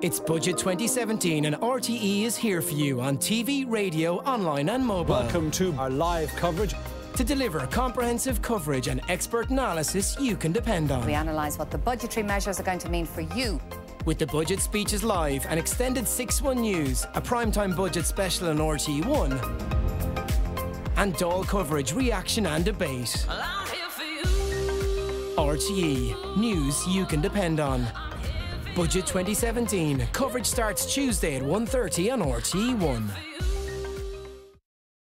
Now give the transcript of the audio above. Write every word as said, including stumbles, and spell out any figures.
It's Budget twenty seventeen and R T E is here for you on T V, radio, online and mobile. Welcome to our live coverage. To deliver comprehensive coverage and expert analysis you can depend on. We analyse what the budgetary measures are going to mean for you. With the Budget Speeches Live, an extended six one news, a primetime budget special on R T E one, and Dáil coverage, reaction and debate. R T E, news you can depend on. Budget twenty seventeen, coverage starts Tuesday at one thirty on R T E one.